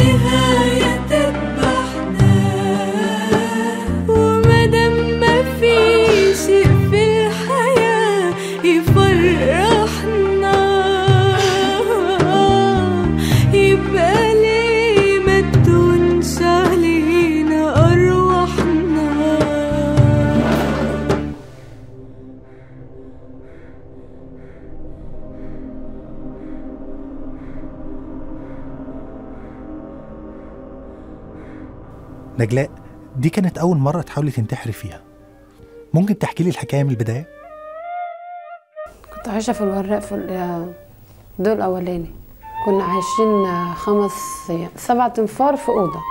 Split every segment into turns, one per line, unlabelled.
النهاية تذبحنا، ومادام مفيش شيء في الحياة يفرحنا، يبقى ليه ما تهونش علينا أرواحنا.
نجلاء، دي كانت أول مرة تحاولي تنتحري فيها، ممكن تحكي لي الحكاية من البداية؟
كنت عايشة في الوراق في الدور الأولاني، كنا عايشين 7 أنفار في أوضة.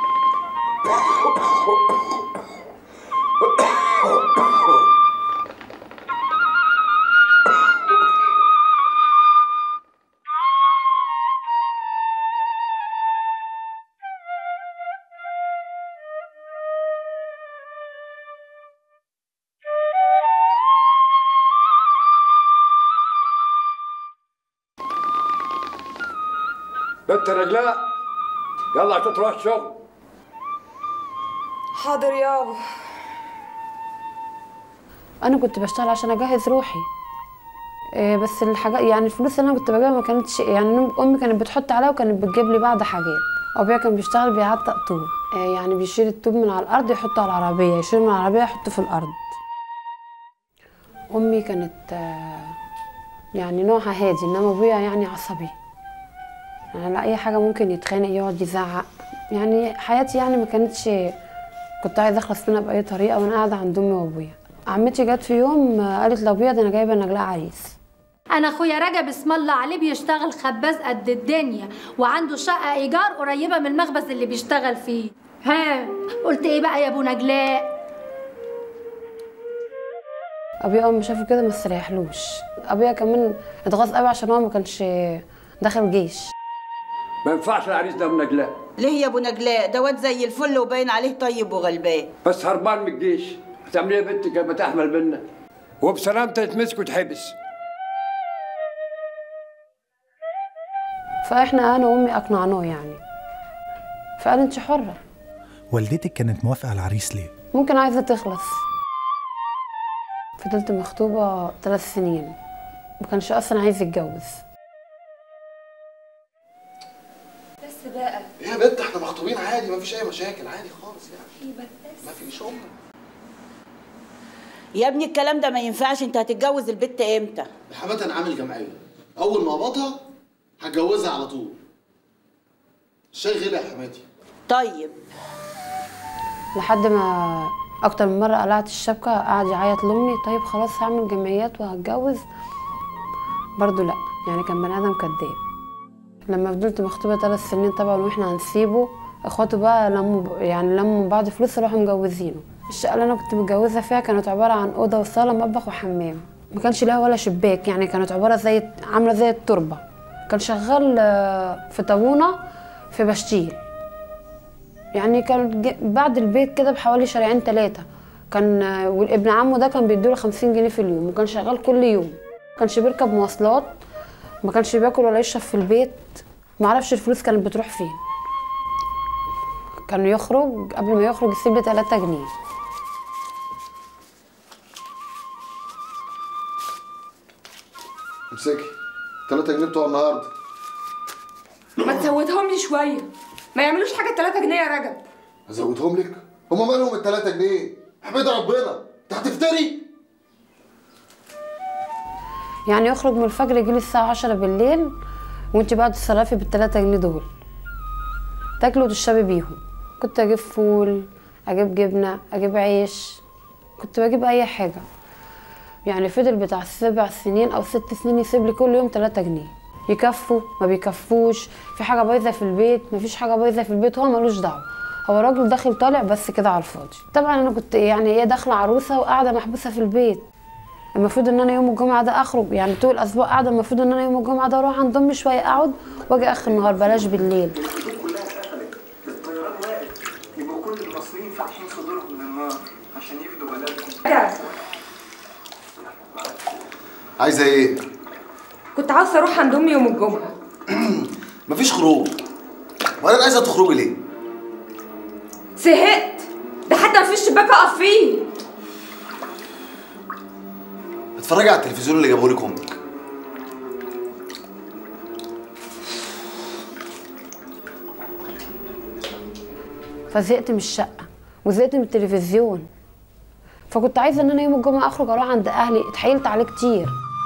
بنت نجلاء، يلا عشان تروح الشغل.
حاضر يابا.
أنا كنت بشتغل عشان أجهز روحي، بس الحاجات يعني الفلوس اللي أنا كنت بجيبها ما كانتش، يعني أمي كانت بتحط عليها وكانت بتجيب لي بعض حاجات. أبويا كان بيشتغل بيعتق طوب، يعني بيشيل الطوب من على الأرض يحطه على العربية، يشيله من العربية يحطه في الأرض. أمي كانت يعني نوعها هادي، إنما أبويا يعني عصبي، يعني لا أي حاجة ممكن يتخانق يقعد يزعق. يعني حياتي يعني ما كانتش، كنت عايزة أخلص منها بأي طريقة وأنا قاعدة عند أمي وأبويا. عمتي جت في يوم قالت لأبويا ده أنا جايبة نجلاء عريس.
أنا أخويا رجب اسم الله عليه بيشتغل خباز قد الدنيا، وعنده شقة إيجار قريبة من المخبز اللي بيشتغل فيه. ها قلت إيه بقى يا أبو نجلاء؟
أبويا أول ما شافه كده ما استريحلوش. أبويا كمان اتغاظ قوي عشان هو ما كانش داخل جيش.
ما ينفعش العريس ده ابو نجلاء.
ليه يا ابو نجلاء؟ ده واد زي الفل وباين عليه طيب وغلبان،
بس هربان من الجيش. هتعمل ايه يا بنتك لما تحمل بينا؟ وبسلامته يتمسك وتحبس.
فاحنا انا وامي اقنعناه يعني، فقال انت حره.
والدتك كانت موافقه على العريس ليه؟
ممكن عايزه تخلص. فضلت مخطوبه 3 سنين، ما كانش اصلا عايز يتجوز.
بس بقى
ايه يا بنت، احنا مخطوبين عادي، مفيش اي مشاكل، عادي خالص يعني. مفيش
يا ابني الكلام ده ما ينفعش. انت هتتجوز البت امتى؟
يا حماتي انا عامل جمعيه، اول ما اقبضها هتجوزها على طول. الشاي غلي يا حماتي.
طيب
لحد ما اكتر من مره قلعت الشبكه، قعد يعيط لامي طيب خلاص هعمل جمعيات وهتجوز، برضه لا، يعني كان بني ادم كداب. لما فضلت مخطوبه 3 سنين طبعا واحنا هنسيبه، اخواته بقى لموا بعض فلوس راحوا مجوزينه. الشقه اللي انا كنت متجوزه فيها كانت عباره عن اوضه وصاله مطبخ وحمام، ما كانش لها ولا شباك، يعني كانت عباره عامله زي التربه. كان شغال في طابونه في بشتيل، يعني كان بعد البيت كده بحوالي شارعين 3. كان والابن عمه ده كان بيديله 50 جنيه في اليوم، وكان شغال كل يوم. ما كانش بيركب مواصلات، ما كانش بياكل ولا يشرب في البيت، ما اعرفش الفلوس كانت بتروح فين. كان يخرج قبل ما يخرج يسيب لي 3 جنيه.
امسكي 3 جنيه بتوع النهارده.
ما تزودهم لي شويه، ما يعملوش حاجه 3 جنيه يا رجب.
ازودهم لك؟ هما مالهم ال 3 جنيه؟ احمد ربنا، انت هتفتري؟
يعني يخرج من الفجر يجي لي الساعه 10 بالليل، وانت بقى تتصرفي بال3 جنيه دول تاكلي وتشربي بيهم. كنت اجيب فول، اجيب جبنه، اجيب عيش، كنت بجيب اي حاجه. يعني فضل بتاع 7 سنين او 6 سنين يسيب لي كل يوم 3 جنيه. يكفوا ما بيكفوش، في حاجه بايظه في البيت ما فيش حاجه بايظه في البيت، هو ملوش دعوه، هو راجل داخل طالع بس كده على الفاضي. طبعا انا كنت يعني ايه داخله عروسه وقاعده محبوسه في البيت. المفروض ان انا يوم الجمعه ده اخرج، يعني طول الاسبوع قاعده، المفروض ان انا يوم الجمعه ده اروح عند امي شويه اقعد واجي اخر النهار، بلاش بالليل.
كلها اتقفلت، الطيران واقف، يبقوا كل المصريين فاتحين صدورهم من النار عشان يفدوا بلدهم.
عايزه ايه؟
كنت عاوزه اروح عند امي يوم الجمعه.
مفيش خروج. وبعدين عايزه تخرجي ليه؟
زهقت، ده حتى مفيش شباك اقف فيه.
اتفرجي على التلفزيون اللي جابهولك امك.
فزهقت من الشقه وزهقت من التلفزيون، فكنت عايزه ان انا يوم الجمعه اخرج اروح عند اهلي. اتحايلت عليه كتير.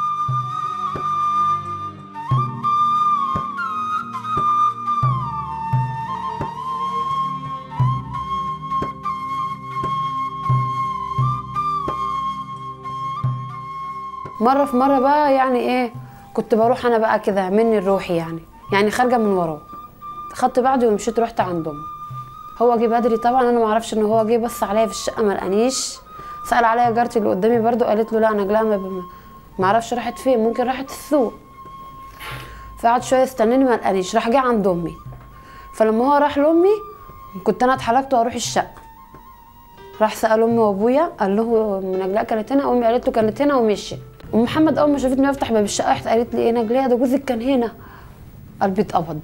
مره في مره بقى يعني ايه، كنت بروح انا بقى كده مني لروحي، يعني خارجه من وراه. خدت بعضي ومشيت رحت عند امي. هو جه بدري طبعا، انا ما اعرفش ان هو جه، بص عليا في الشقه ما لقانيش. سال عليا جارتي اللي قدامي برضو، قالت له لا نجلاء ما اعرفش راحت فين، ممكن راحت السوق. فقعد شويه استناني ما لقانيش، راح جه عند امي. فلما هو راح لامي كنت انا اتحركت واروح الشقه. راح سال امي وابويا، قال له نجلاء كانت هنا؟ امي قالت له كانت هنا ومشيت. ام محمد اول ما شافتني بفتح باب الشقه راحت قالت لي ايه نجلاء ده جوزك كان هنا. قلبي اتقبض.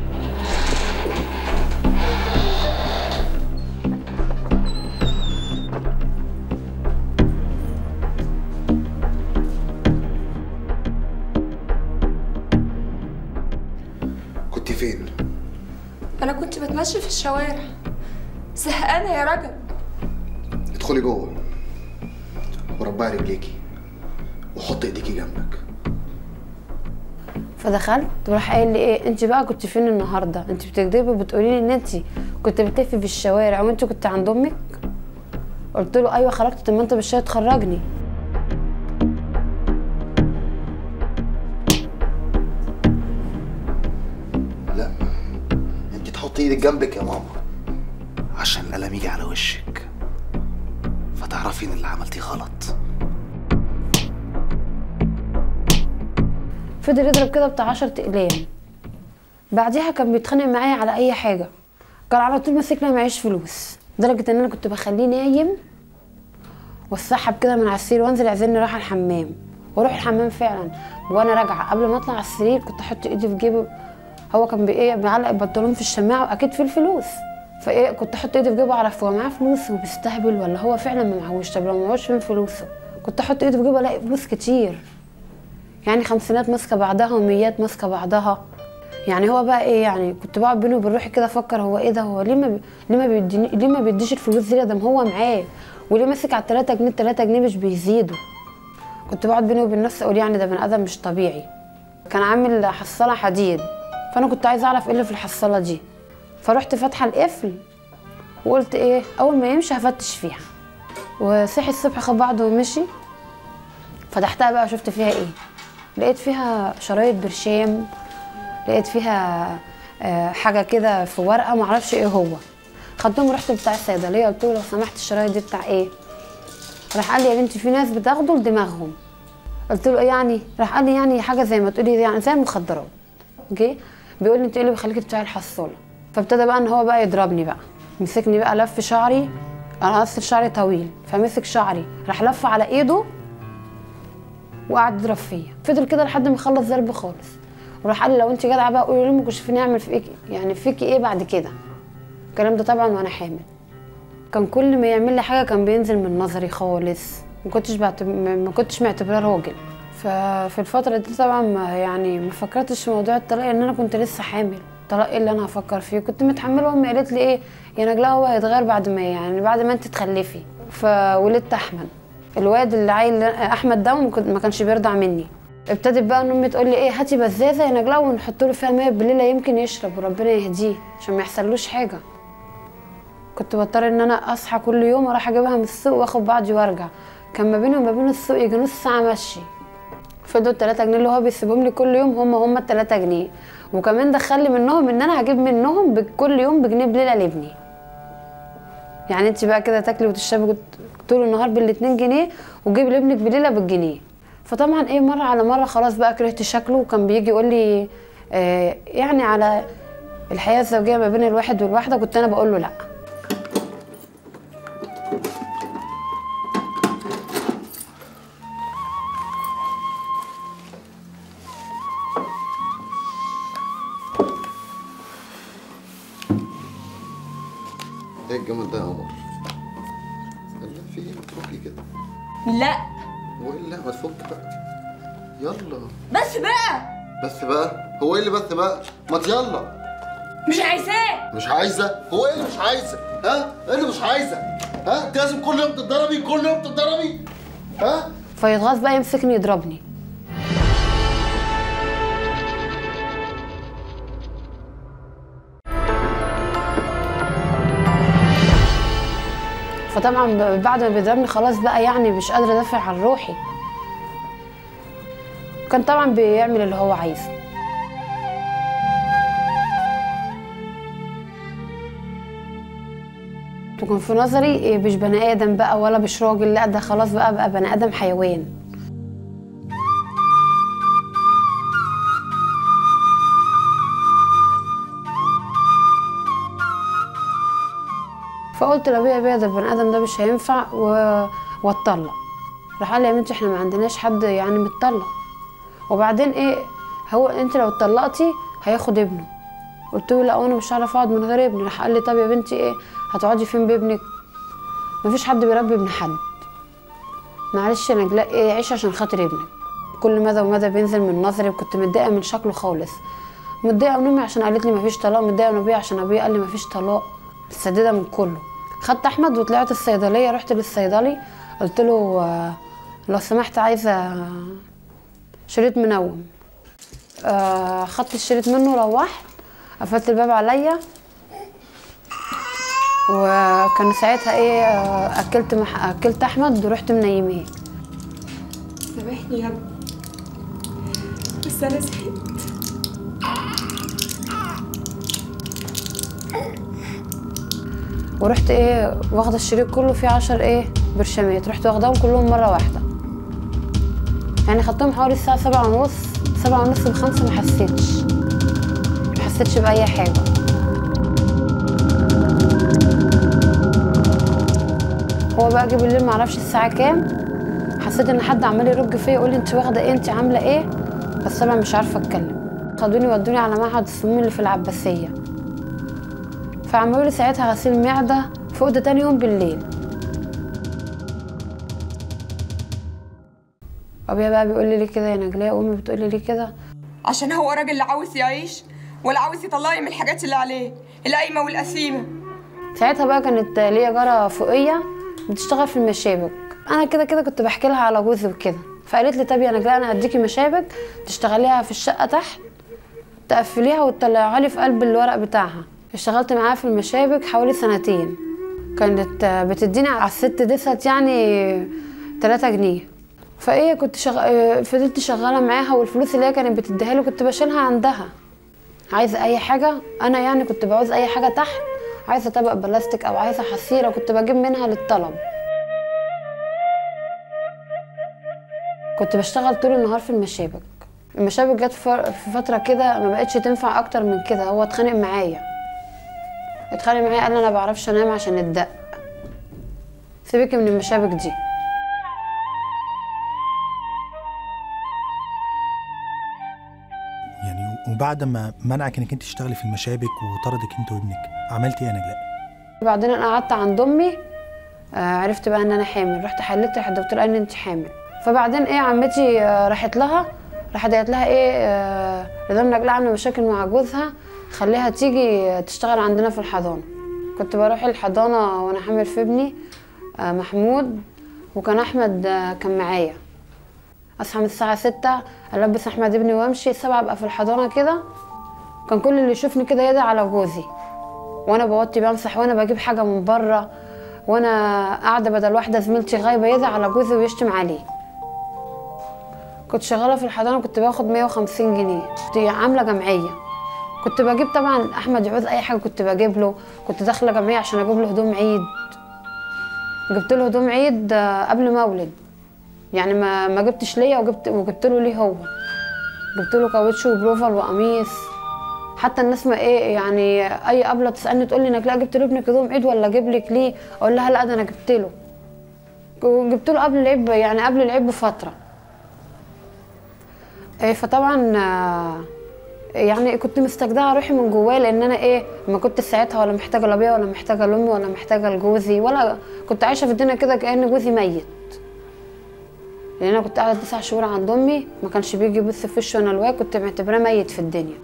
كنت فين؟
انا كنت بتمشى في الشوارع زهقانه يا رجب.
ادخلي جوه وربعي رجليكي وحط ايديكي جنبك.
فدخلت وراح قايل لي ايه انت بقى كنت فين النهارده؟ انت بتكدبي وبتقولي لي ان انت كنت بتلفي في الشوارع وانت كنت عند امك. قلت له ايوه خرجت. طب ما انت مش هتخرجني.
لا انت تحطي ايدك جنبك يا ماما عشان القلم يجي على وشك فتعرفي ان اللي عملتيه غلط.
فضل يضرب كده بتاع 10 اقلام. بعديها كان بيتخانق معايا على اي حاجه، كان على طول ماسكني معيش فلوس، لدرجه ان انا كنت بخليه نايم واتسحب كده من على السرير وانزل يعزلني رايحه الحمام، واروح الحمام فعلا. وانا راجعه قبل ما اطلع على السرير كنت احط ايدي في جيبه. هو كان بيعلق البنطلون في الشماعه واكيد فيه الفلوس، فايه كنت احط ايدي في جيبه اعرف هو معاه فلوس وبيستهبل ولا هو فعلا ما معهوش. طب لو معهوش فين فلوسه؟ كنت احط ايدي في جيبه الاقي فلوس كتير، يعني خمسينات ماسكه بعضها وميات ماسكه بعضها. يعني هو بقى ايه، يعني كنت بقعد بيني وبين روحي كده افكر هو ايه ده، هو ليه ما بيديش الفلوس دي ده هو معاه، وليه ماسك على 3 جنيه؟ 3 جنيه مش بيزيدوا. كنت بقعد بيني وبين نفسي اقول يعني ده بني ادم مش طبيعي. كان عامل حصاله حديد، فانا كنت عايزه اعرف ايه اللي في الحصاله دي. فرحت فاتحه القفل وقلت ايه اول ما يمشي هفتش فيها. وصحي الصبح خد بعضه ومشي. فتحتها بقى شفت فيها ايه، لقيت فيها شرايط برشام، لقيت فيها حاجه كده في ورقه معرفش ايه هو. خدتهم ورحت بتاع الصيدليه قلت له لو سمحت الشرايط دي بتاع ايه؟ راح قال لي يا بنتي في ناس بتاخده لدماغهم. قلت له ايه يعني؟ راح قال لي يعني حاجه زي ما تقولي يعني زي المخدرات. جه بيقول لي انت ايه اللي بيخليكي بتاعي الحصاله؟ فابتدى بقى ان هو بقى يضربني بقى، مسكني بقى لف شعري، انا اصل شعري طويل فمسك شعري راح لف على ايده وقعد يضرب فيا. فضل كده لحد ما خلص ضرب خالص، وراح قال لي لو انت جدعه بقى قولي لامك وشوفيني اعمل فيكي يعني فيكي ايه بعد كده. الكلام ده طبعا وانا حامل. كان كل ما يعمل لي حاجه كان بينزل من نظري خالص، ما كنتش معتبراه راجل. ففي الفتره دي طبعا ما فكرتش في موضوع الطلاق، ان انا كنت لسه حامل. الطلاق ايه اللي انا هفكر فيه؟ كنت متحمله. امي قالت لي ايه يا نجلاء هو هيتغير بعد ما انت تخلفي. فولدت احمد، الواد اللي عيل احمد ده ما كانش بيرضع مني. ابتدت بقى ان امي تقول لي ايه هاتي بزازه يا نجلاء ونحط له فيها ميه بالليل يمكن يشرب وربنا يهديه عشان ما يحصلوش حاجه. كنت بضطر ان انا اصحى كل يوم اروح اجيبها من السوق واخد بعضي وارجع. كان ما بيني وما بين السوق يجي نص ساعه مشي. فضلوا 3 جنيه اللي هو بيسيبهم لي كل يوم هم 3 جنيه، وكمان دخل لي منهم ان انا هجيب منهم كل يوم بجنيه بليله لابني. يعني انت بقى كده تاكلي وتشربي طول النهار بال2 جنيه وجيب لابنك بليله بالجنيه. فطبعا ايه مره على مره خلاص بقى كرهت شكله، وكان بيجي يقول لي يعني على الحياه الزوجيه ما بين الواحد والواحده، كنت انا بقول له لا.
ايه الجمال ده يا قمر؟ يلا في ايه؟ ما تروحي كده.
لا
والا ما تفك بقى. يلا
بس بقى.
بس بقى؟ هو ايه اللي بس بقى؟ ما يلا.
مش عايزاه.
مش عايزه؟ هو ايه اللي مش عايزه؟ ها؟ ايه اللي مش عايزه؟ ها؟ انت لازم كل يوم تتضربي، كل يوم تتضربي؟ ها؟
فيتغاظ بقى يمسكني يضربني. فطبعا بعد ما بيضربني خلاص بقى يعني مش قادره ادافع عن روحي. كان طبعا بيعمل اللي هو عايزه. وكان في نظري مش بني ادم بقى ولا مش راجل، لا ده خلاص بقى بني ادم حيوان. فقلت لابويا ده البني ادم ده مش هينفع واتطلق. راح قال لي يا بنتي احنا ما عندناش حد يعني متطلق، وبعدين ايه هو انت لو اتطلقتي هياخد ابنه. قلت له لا وانا مش هعرف اقعد من غير ابني. راح قال لي طب يا بنتي ايه هتقعدي فين بابنك؟ مفيش حد بيربي ابن حد، معلش يا نجلاء ايه عيش عشان خاطر ابنك. كل مدى ومدى بينزل من نظري، وكنت متضايقه من شكله خالص. متضايقه من امي عشان قالت لي مفيش طلاق، متضايقه من ابويا عشان ابويا قال لي مفيش طلاق. متسدده من كله. خدت احمد وطلعت الصيدليه، رحت للصيدلي قلت له لو سمحت عايزه شريط منوم. خدت الشريط منه، روحت قفلت الباب عليا، وكان ساعتها ايه اكلت احمد ورحت منيميه.
سامحني يا ابني بس انا زهقت.
ورحت ايه واخده الشريط كله فيه 10 برشامات، رحت واخداهم كلهم مره واحده. يعني خدتهم حوالي الساعه 7:30 ب5 ما حسيتش باي حاجه. هو بقى جه بالليل معرفش الساعه كام، حسيت ان حد عمال يرج فيا يقول لي انت واخده ايه، انت عامله ايه، بس طبعا مش عارفه اتكلم. خدوني ودوني على معهد السموم اللي في العباسيه، فعملوا لي ساعتها غسيل معده في اوضه تاني يوم بالليل. ابويا بقى بيقول لي ليه كده يا نجلاء، وامي بتقول لي ليه كده،
عشان هو راجل لا عاوز يعيش ولا عاوز يطلعني من الحاجات اللي عليه القايمه والقسيمه.
ساعتها بقى كانت ليا جاره فوقيه بتشتغل في المشابك، انا كده كنت بحكي لها على جوزي وكده، فقالت لي طب يا نجلاء انا هديكي مشابك تشتغليها في الشقه تحت، تقفليها وتطلعيها لي في قلب الورق بتاعها. اشتغلت معاها في المشابك حوالي 2 سنين، كانت بتديني على الست ديست يعني 3 جنيه. فايه كنت فضلت شغاله معاها، والفلوس اللي هي كانت بتديها لي كنت بشيلها عندها. عايزه اي حاجه انا يعني كنت بعوز اي حاجه تحت، عايزه طبق بلاستيك او عايزه حصيره كنت بجيب منها للطلب. كنت بشتغل طول النهار في المشابك. المشابك جت في فتره كده ما بقتش تنفع اكتر من كده، هو اتخانق معايا قال انا ما بعرفش انام عشان الدق، سيبك من المشابك دي.
يعني وبعد ما منعك انك انت تشتغلي في المشابك وطردك انت وابنك، عملتي ايه يا نجلاء؟
بعدين انا قعدت عند امي، عرفت بقى ان انا حامل، رحت حللت، راح الدكتور قال لي انت حامل. فبعدين عمتي راحت قالت لها لدام نجلاء عامله مشاكل مع جوزها خليها تيجي تشتغل عندنا في الحضانه. كنت بروح الحضانه وانا حامل في ابني محمود، وكان احمد كان معايا. اصحى من الساعه 6 البس احمد ابني وامشي، 7 ابقى في الحضانه كده. كان كل اللي يشوفني كده يدعي على جوزي، وانا بوطي بمسح وانا بجيب حاجه من بره وانا قاعده بدل واحده زميلتي غايبه يدعي على جوزي ويشتم عليه. كنت شغاله في الحضانه كنت باخد 150 جنيه، كنت عامله جمعيه. كنت بجيب طبعا احمد يعوز اي حاجه كنت بجيب له، كنت داخله جمعيه عشان اجيب له هدوم عيد. جبت له هدوم عيد قبل ما اولد، يعني ما جبتش ليا وجبت له ليه هو. جبت له كاوتش وبروفال وقميص. حتى الناس ما يعني اي قبله تسالني تقول لي نجلاء جبت له ابنك هدوم عيد ولا اجيب لك ليه؟ اقول لها لا ده انا جبت له. وجبت له قبل العيد، يعني قبل العيد بفتره. فطبعا يعني كنت مستجدعه روحي من جوايا، لان انا ايه ما كنت ساعتها ولا محتاجه لابويا ولا محتاجه لامي ولا محتاجه لجوزي، ولا كنت عايشه في الدنيا كده كأن جوزي ميت. لان انا كنت قاعده 9 شهور عند امي، ما كانش بيجي يبص في وشي وانا لوحدي، كنت معتبراه ميت في الدنيا.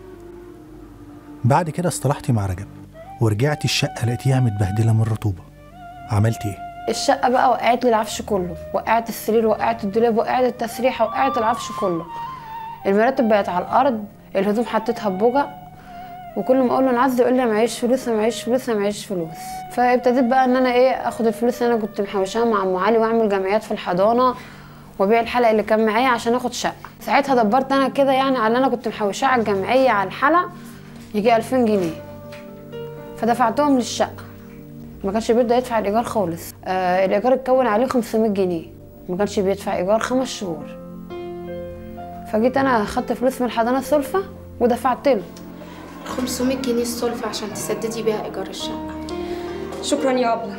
بعد كده اصطلحتي مع رجب ورجعتي الشقه لقيتيها متبهدله من الرطوبه، عملتي ايه؟
الشقه بقى وقعت لي العفش كله، وقعت السرير، وقعت الدولاب، وقعت التسريحه، وقعت العفش كله. المراتب بقت على الارض، الهدوم حطيتها ببوجع، وكل ما اقول له نعزل يقول لي معيش فلوس معيش فلوس معيش فلوس. فابتديت بقى ان انا ايه اخد الفلوس اللي انا كنت محوشاها مع ام علي واعمل جمعيات في الحضانه وابيع الحلق اللي كان معايا عشان اخد شقه. ساعتها دبرت انا كده يعني على اللي انا كنت محوشاه على الجمعيه على الحلق يجي 2000 جنيه، فدفعتهم للشقه. ما كانش بيرضى يدفع الايجار خالص. الايجار اتكون عليه 500 جنيه، ما كانش بيدفع ايجار 5 شهور. فجيت انا اخدت فلوس من الحضانه السلفه ودفعت له
500 جنيه السلفة عشان تسددي بيها ايجار الشقه.
شكرا يا ابله.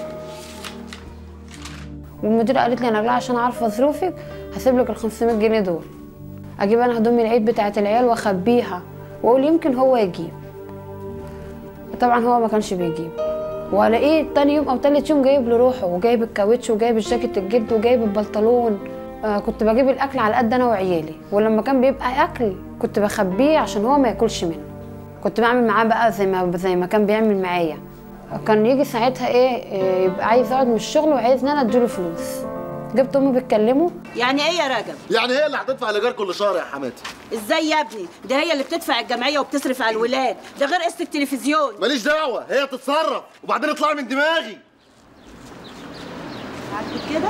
والمديره قالت لي انا لا عشان عارفه ظروفك هسيب لك ال 500 جنيه دول، اجيب انا هدومي العيد بتاعه العيال واخبيها واقول يمكن هو يجيب. طبعا هو ما كانش بيجيب، والاقيه تاني يوم او تالت يوم جايب له روحه وجايب الكاوتش وجايب الجاكيت الجلد وجايب البنطلون. كنت بجيب الاكل على قد انا وعيالي، ولما كان بيبقى اكل كنت بخبيه عشان هو ما ياكلش منه. كنت بعمل معاه بقى زي ما كان بيعمل معايا. كان يجي ساعتها يبقى عايز يقعد من الشغل وعايز ان انا اديله فلوس. جبت امي بتكلمه.
يعني ايه يا رجب؟
يعني هي اللي هتدفع الايجار كل شهر يا حماتي.
ازاي يا ابني؟ ده هي اللي بتدفع الجمعيه وبتصرف على الولاد، ده غير قسط التلفزيون.
ماليش دعوه، هي تتصرف وبعدين اطلعي من دماغي.
عاجبك كده؟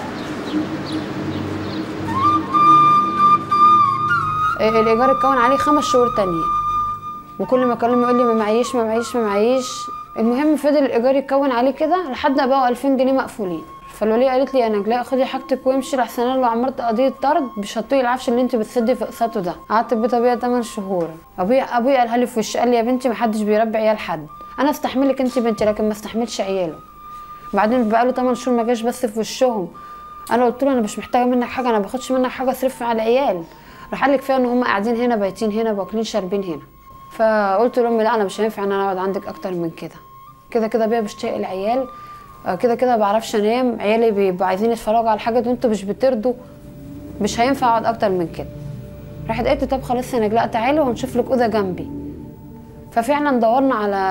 الايجار اتكون عليه 5 شهور تانية، وكل ما اكلمه يقول لي ما معيش ما معيش ما معيش. المهم فضل الايجار يتكون عليه كده لحد ما بقوا 2000 جنيه مقفولين. فالوليه قالت لي يا نجلاء خدي حاجتك وامشي لحسن انا لو عملت قضيه طرد مش هتطوي العفش اللي انت بتسدي في اقساطه ده. قعدت في بيت ابويا 8 شهور. ابويا قالها لي في وشي، قال لي يا بنتي ما حدش بيربي عيال حد، انا استحملك انت بنتي لكن ما استحملش عياله. بعدين بقى له 8 شهور ما جاش بس في وشهم. انا قلت له انا مش محتاجه منك حاجه، انا ما باخدش منك حاجه اصرف على العيال. راح قال لي كفايه ان هم قاعدين هنا بايتين هنا واكلين شاربين هنا. فقلت لامي لا انا مش هينفع ان انا اقعد عندك اكتر من كده. كده كده بيا بشتاق العيال، كده كده بعرفش انام، عيالي بيبقوا عايزين يتفرجوا على حاجه وانتوا مش بترضوا، مش هينفع اقعد اكتر من كده. راحت قالت لي طب خلاص يا نجلاء تعالي ونشوف لك اوضه جنبي. ففعلا دورنا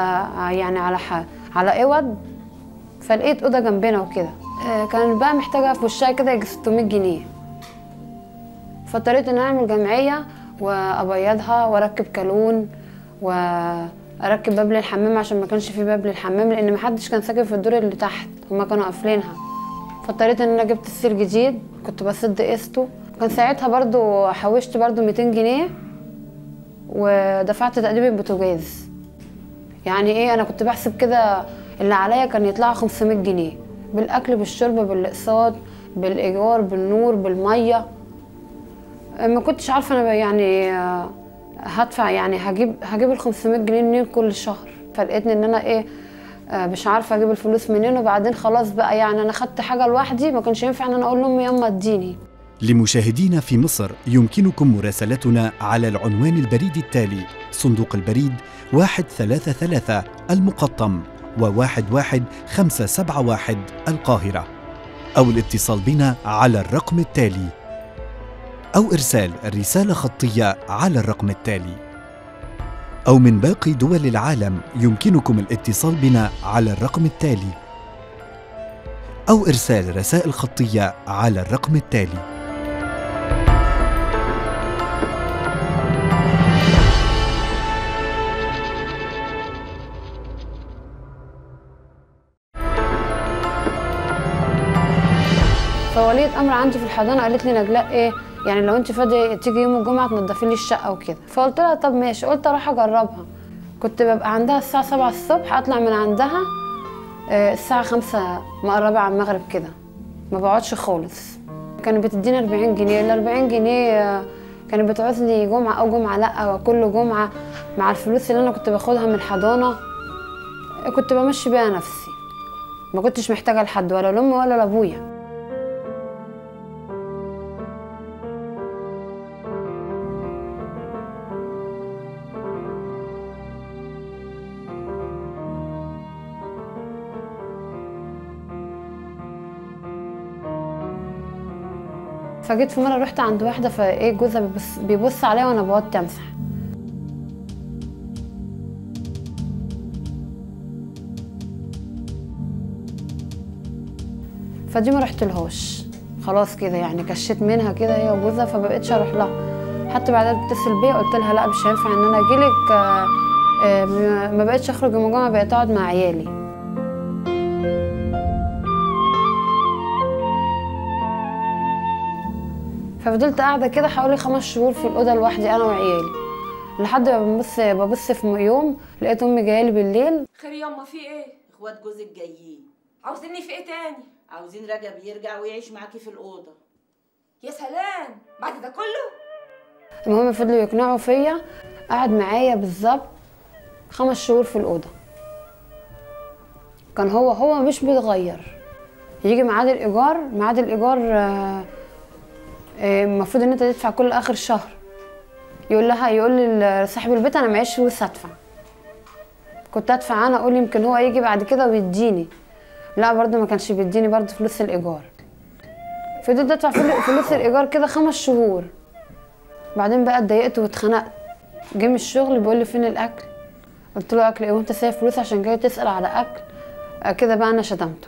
على اوض، فلقيت اوضه جنبنا وكده. كان بقى محتاجه في وشها كده يجي 600 جنيه. فاضطريت ان اعمل جمعيه وابيضها واركب كالون واركب باب للحمام عشان ما كانش في باب للحمام، لان ما حدش كان ساكن في الدور اللي تحت، هما كانوا قافلينها. فاضطريت ان انا جبت السير جديد كنت بسد قسطه. كان ساعتها برضو حوشت برضو 200 جنيه ودفعت تقديم البوتاجاز. يعني ايه انا كنت بحسب كده اللي عليا كان يطلع 500 جنيه بالاكل بالشرب بالاقساط بالايجار بالنور بالميه. ما كنتش عارفه انا يعني هدفع، يعني هجيب ال 500 جنيه منين كل شهر. فلقيتني ان انا مش عارفه اجيب الفلوس منين. وبعدين خلاص بقى يعني انا خدت حاجه لوحدي، ما كانش ينفع ان انا اقول لامي يما اديني.
لمشاهدينا في مصر يمكنكم مراسلتنا على العنوان البريدي التالي: صندوق البريد 133 المقطم و11571 القاهرة، أو الاتصال بنا على الرقم التالي، أو إرسال رسالة خطية على الرقم التالي. أو من باقي دول العالم يمكنكم الاتصال بنا على الرقم التالي، أو إرسال رسائل خطية على الرقم التالي.
فولية امر عندي في الحضانه قالت لي نجلاء يعني لو انت فاضيه تيجي يوم الجمعه تنضفي لي الشقه وكده. فقلت لها طب ماشي. قلت اروح اجربها. كنت ببقى عندها الساعه 7 الصبح، اطلع من عندها الساعه 5 مقربه على المغرب كده، ما بقعدش خالص. كانت بتديني 40 جنيه. ال 40 جنيه كانت بتعوزني جمعه او جمعه لا، وكل جمعه مع الفلوس اللي انا كنت باخدها من الحضانه كنت بمشي بيها نفسي، ما كنتش محتاجه لحد ولا لامي ولا لابويا. فجيت في مره رحت عند واحده، فايه جوزها بيبص عليا وانا بوطي امسح. فدي ما رحت لهاش خلاص كده، يعني كشيت منها كده هي وجوزها، فمبقتش اروح لها. حتى بعدها بتتصل بيا قلت لها لا مش هينفع ان انا اجيلك، ما بقتش اخرج من الجامعه، بقيت اقعد مع عيالي. ففضلت قاعده كده حوالي 5 شهور في الاوضه لوحدي انا وعيالي، لحد ما ببص في يوم لقيت امي جايه لي بالليل.
خير ياما في ايه؟
اخوات جوزك جايين.
عاوزيني في ايه تاني؟
عاوزين رجب يرجع ويعيش معاكي في الاوضه.
يا سلام، بعد ده كله؟
المهم فضلوا يقنعوا فيا، قعد معايا بالظبط 5 شهور في الاوضه. كان هو مش بيتغير، يجي ميعاد الايجار المفروض ان انت تدفع كل اخر شهر. يقول لصاحب البيت انا معيش فلوس ادفع. كنت ادفع انا، اقول يمكن هو يجي بعد كده ويديني، لا برضه ما كانش بيديني برضه فلوس الايجار. فضلت ادفع فلوس الايجار كده 5 شهور. بعدين بقى اتضايقت واتخنقت. جه من الشغل بيقول لي فين الاكل؟ قلت له اكل ايه وانت سايب فلوس عشان جاي تسال على اكل؟ كده بقى انا شتمته.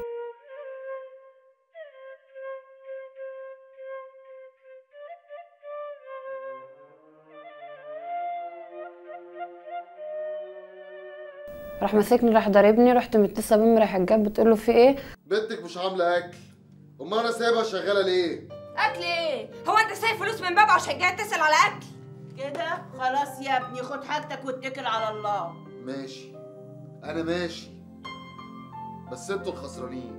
راح ماسكني، راح ضاربني، رحت متصله بامي، راح جاب بتقول له في ايه؟
بنتك مش عامله اكل، امال انا سايبها شغاله ليه؟
اكل ايه؟ هو انت سايب فلوس من بابا عشان جاي تسال على اكل؟
كده خلاص يا ابني، خد حاجتك واتكل على الله.
ماشي، انا ماشي، بس انتوا الخسرانين.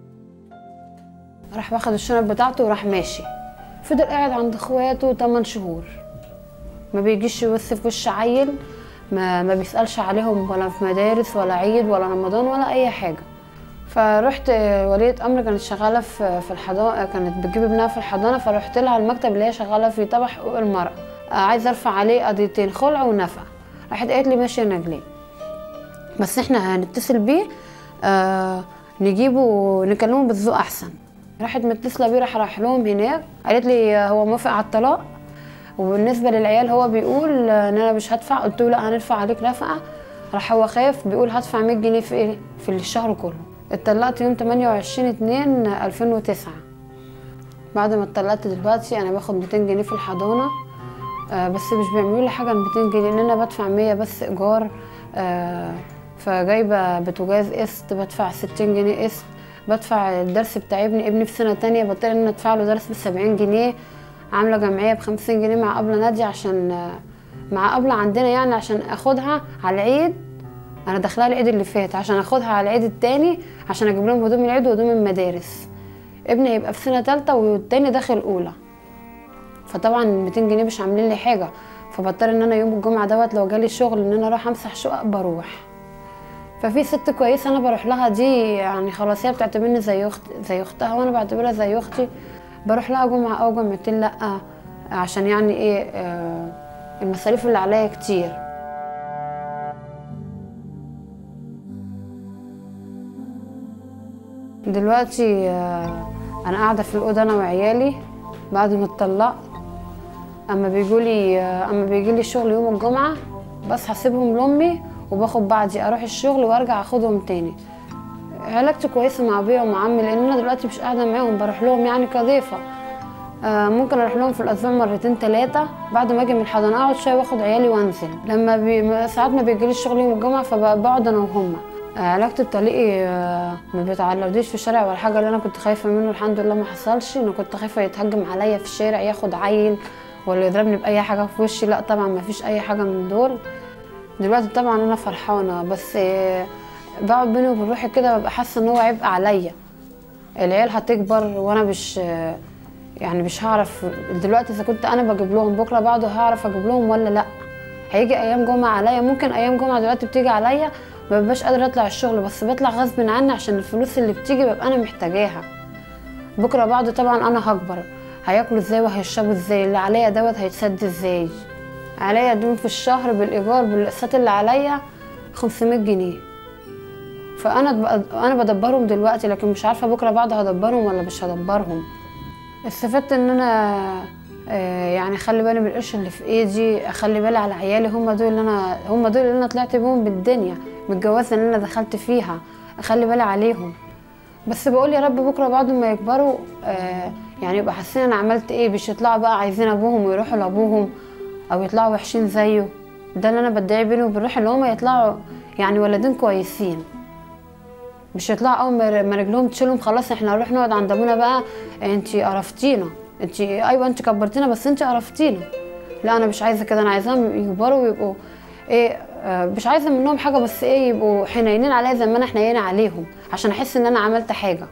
راح واخد الشنط بتاعته وراح ماشي. فضل قاعد عند اخواته 8 شهور، ما بيجيش يبص في وش عيل، ما بيسألش عليهم ولا في مدارس ولا عيد ولا رمضان ولا اي حاجه. فرحت ولية امر كانت شغاله في الحضانه، كانت بتجيب ابنها في الحضانه، فرحت لها المكتب اللي هي شغاله فيه تبع حقوق المراه، عايزه ارفع عليه قضيتين، خلع ونفقه. راحت قالت لي ماشي يا نجلاء، بس احنا هنتصل بيه نجيبه ونكلمه بالذوق احسن. راحت متصله بيه، راح لهم هناك، قالت لي هو موافق على الطلاق، وبالنسبه للعيال هو بيقول ان انا مش هدفع. قلت له لا هندفع عليك نفقه. راح هو خايف بيقول هدفع 100 جنيه في ايه؟ في الشهر كله. اتطلقت يوم 28/2/2009. بعد ما اتطلقت دلوقتي انا باخد 200 جنيه في الحضانه، بس مش بيعملوا لي حاجه ال 200 جنيه، لان انا بدفع 100 بس ايجار، فجايبه بوتاجاز قسط بدفع 60 جنيه قسط، بدفع الدرس بتاع ابني في سنه تانية بضطر ان انا ادفع له درس ب70 جنيه، عامله جمعيه ب50 جنيه مع ابله ناديه، عشان مع ابله عندنا يعني عشان اخدها على العيد. انا داخلها العيد اللي فات عشان اخدها على العيد التاني، عشان اجيب لهم هدوم العيد وهدوم المدارس. ابني هيبقى في سنه ثالثه والتاني داخل اولى، فطبعا 200 جنيه مش عاملين لي حاجه، فبضطر ان انا يوم الجمعه دوت لو جالي شغل ان انا اروح امسح شقق بروح. ففي ست كويسه انا بروح لها دي، يعني خلاص هي بتعتبرني زي اختها وانا بعتبرها زي اختي، بروح لها جمعه او جمعتين لا، عشان يعني ايه المصاريف اللي عليا كتير. دلوقتي انا قاعده في الاوضه انا وعيالي بعد ما اتطلقت. اما بيجيلي الشغل يوم الجمعه بصحى اسيبهم لامي وباخد بعضي اروح الشغل وارجع اخدهم تاني. علاقتي كويسه مع ابويا ومع عمي، لان انا دلوقتي مش قاعده معاهم، بروح لهم يعني كضيفه. ممكن اروح لهم في الاسبوع 2 3 بعد ما اجي من الحضانه، اقعد شويه واخد عيالي وانزل. لما ساعات ما بيجيلي الشغل يوم الجمعه فبقعد انا وهم. علاقتي بطليقي ما بيتعرضليش في الشارع ولا حاجه، اللي انا كنت خايفه منه الحمد لله ما حصلش. انا كنت خايفه يتهجم عليا في الشارع ياخد عيل ولا يضربني باي حاجه في وشي، لا طبعا ما فيش اي حاجه من دول. دلوقتي طبعا انا فرحانه، بس بقعد بيني وبين روحي كده ببقى حاسه ان هو عبء عليا. العيال هتكبر وانا مش هعرف دلوقتي اذا كنت انا بجيب لهم بكره بعده هعرف اجيب لهم ولا لا. هيجي ايام جمعه عليا، ممكن ايام جمعه دلوقتي بتيجي عليا ما ببقاش قادره اطلع الشغل، بس بطلع غصب عني عشان الفلوس اللي بتيجي ببقى انا محتاجاها. بكره بعده طبعا انا هكبر، هياكلوا ازاي وهيشربوا ازاي؟ اللي عليا دوت هيتسد ازاي؟ عليا دون في الشهر بالايجار بالاقساط اللي عليا 500 جنيه. فانا بدبرهم دلوقتي، لكن مش عارفه بكره بعده هدبرهم ولا مش هدبرهم. استفدت ان انا يعني اخلي بالي من القرش اللي في ايدي، اخلي بالي على عيالي. هم دول اللي انا طلعت بيهم بالدنيا، بالجوازه اللي انا دخلت فيها، اخلي بالي عليهم. بس بقول يا رب بكره بعد ما يكبروا يعني يبقى حاسين انا عملت ايه، مش يطلعوا بقى عايزين ابوهم ويروحوا لابوهم او يطلعوا وحشين زيه. ده اللي انا بدعيه بيني وبين روحي، اللي هم يطلعوا يعني ولدين كويسين، مش يطلعوا اول ما رجلهم تشيلهم خلاص احنا هنروح نقعد عند ابونا بقى، انتي قرفتينا، انتي ايوه انتي كبرتينا بس انتي قرفتينا. لا انا مش عايزه كده، انا عايزاهم يكبروا ويبقوا ايه، مش عايزه منهم حاجه بس ايه، يبقوا حنينين عليا زي ما انا حنينه عليهم، عشان احس ان انا عملت حاجه.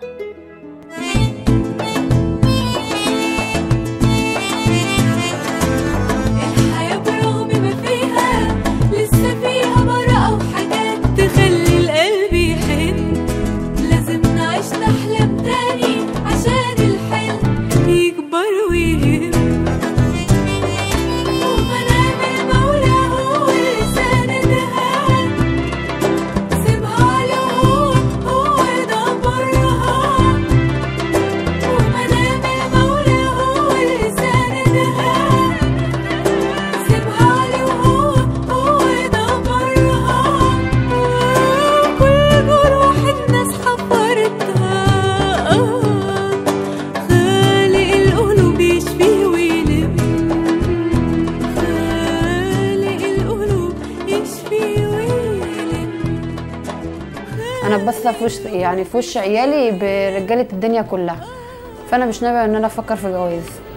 الحياة برغم ما فيها لسه فيها براءة وحاجات تخلي القلب يحن، لازم نعيش نحلم تاني عشان الحلم يكبر ويهم. ومنام المولى هو اللي ساندها، سيبها له هو يدبرها. ومنام المولى هو اللي ساندها، سيبها له هو يدبرها. وكل جروح الناس حفرتها، خالق القلوب يشفي ويلم، خالق القلوب يشفي ويلم.
انا بس في وش عيالي برجاله الدنيا كلها، فانا مش ناويه ان انا افكر في جواز.